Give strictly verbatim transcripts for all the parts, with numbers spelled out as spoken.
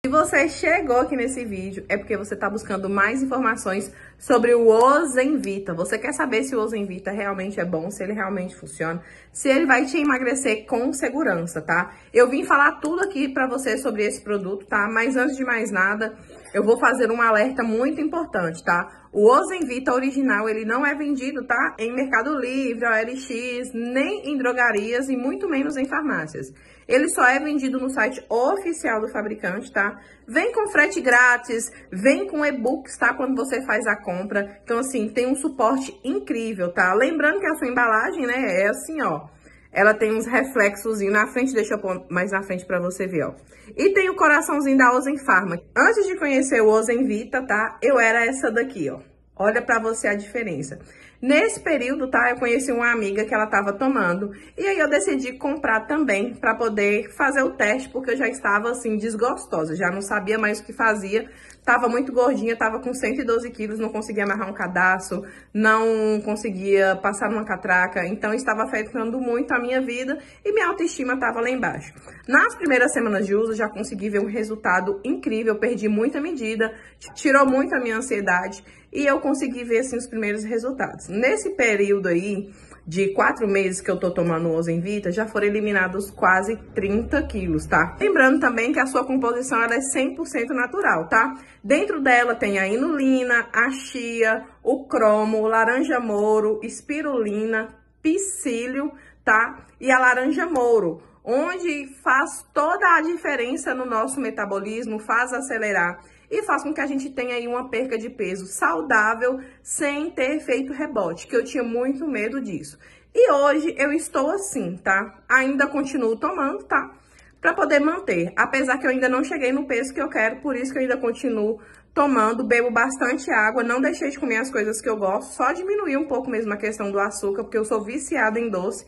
Se você chegou aqui nesse vídeo, é porque você está buscando mais informações sobre o Ozemvita. Você quer saber se o Ozemvita realmente é bom, se ele realmente funciona, se ele vai te emagrecer com segurança, tá? Eu vim falar tudo aqui para você sobre esse produto, tá? Mas antes de mais nada, eu vou fazer um alerta muito importante, tá? O Ozemvita original, ele não é vendido, tá? Em Mercado Livre, O L X, nem em drogarias e muito menos em farmácias. Ele só é vendido no site oficial do fabricante, tá? Vem com frete grátis, vem com e-books, tá? Quando você faz a compra. Então, assim, tem um suporte incrível, tá? Lembrando que a sua embalagem, né, é assim, ó. Ela tem uns reflexos na frente, deixa eu pôr mais na frente pra você ver, ó. E tem o coraçãozinho da Ozen Pharma. Antes de conhecer o Ozemvita, tá? Eu era essa daqui, ó. Olha pra você a diferença. Nesse período, tá, eu conheci uma amiga que ela tava tomando, e aí eu decidi comprar também pra poder fazer o teste, porque eu já estava, assim, desgostosa, já não sabia mais o que fazia, tava muito gordinha, tava com cento e doze quilos, não conseguia amarrar um cadarço, não conseguia passar numa catraca, então estava afetando muito a minha vida e minha autoestima tava lá embaixo. Nas primeiras semanas de uso, já consegui ver um resultado incrível, perdi muita medida, tirou muito a minha ansiedade, e eu consegui ver, assim, os primeiros resultados. Nesse período aí, de quatro meses que eu tô tomando o Ozemvita, já foram eliminados quase trinta quilos, tá? Lembrando também que a sua composição, ela é cem por cento natural, tá? Dentro dela tem a inulina, a chia, o cromo, o laranja-mouro, espirulina, psyllium, tá? E a laranja-mouro, onde faz toda a diferença no nosso metabolismo, faz acelerar e faz com que a gente tenha aí uma perca de peso saudável, sem ter efeito rebote, que eu tinha muito medo disso. E hoje eu estou assim, tá? Ainda continuo tomando, tá? Pra poder manter, apesar que eu ainda não cheguei no peso que eu quero, por isso que eu ainda continuo tomando, bebo bastante água, não deixei de comer as coisas que eu gosto, só diminuí um pouco mesmo a questão do açúcar, porque eu sou viciada em doce,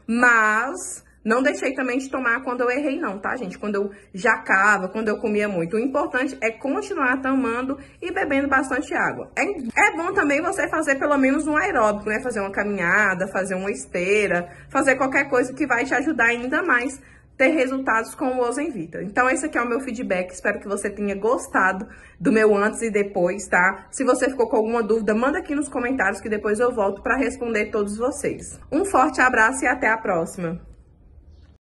mas não deixei também de tomar quando eu errei não, tá, gente? Quando eu jacava, quando eu comia muito. O importante é continuar tomando e bebendo bastante água. É, é bom também você fazer pelo menos um aeróbico, né? Fazer uma caminhada, fazer uma esteira, fazer qualquer coisa que vai te ajudar ainda mais ter resultados com o Ozemvita. Então, esse aqui é o meu feedback. Espero que você tenha gostado do meu antes e depois, tá? Se você ficou com alguma dúvida, manda aqui nos comentários que depois eu volto para responder todos vocês. Um forte abraço e até a próxima!